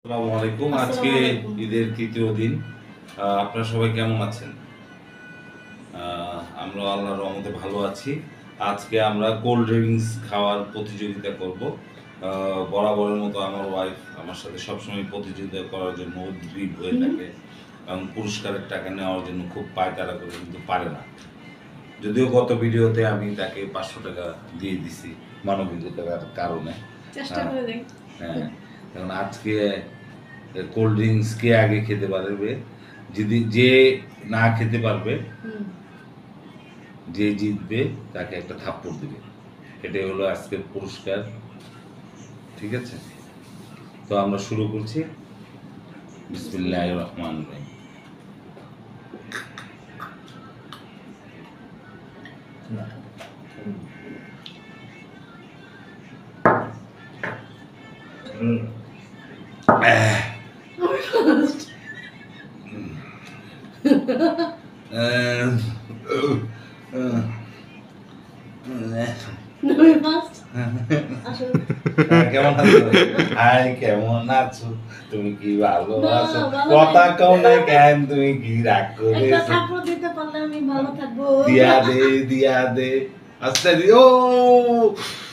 আসসালামু আলাইকুম। আজকে ঈদের তৃতীয় দিন। আপনারা সবাই কেমন আছেন? আমরা আল্লাহর রহমতে ভালো আছি। আজকে আমরা কোল্ড ড্রিঙ্কস খাওয়ার প্রতিযোগিতা করব। বরাবরের মতো আমার ওয়াইফ আমার সাথে সবসময় প্রতিযোগিতা করার জন্য উদ্গ্রীব হয়ে থাকে এবং পুরস্কারের টাকা নেওয়ার জন্য খুব পায়তারা করে, কিন্তু পারে না। যদিও গত ভিডিওতে আমি তাকে 500 টাকা দিয়ে দিছি মানবিকতার কারণে। হ্যাঁ, কারণ আজকে কোল্ড ড্রিঙ্কস কে আগে খেতে পারবে, যদি যে না খেতে পারবে, যে জিতবে তাকে একটা থাপ্পড় দিবে। এটাই হলো আজকের পুরস্কার। ঠিক আছে, তো আমরা শুরু করছি। বিসমিল্লাহির রহমানির রহিম। কেমন আছো? হাই, কেমন আছো? তুমি কি ভালো আছো? কথা কও না কেন? তুমি কি রাগ করেছো? দিতে পারলে আমি ভালো থাকবো। দিয়া দে, দিয়া দে, আস্তে দি। ও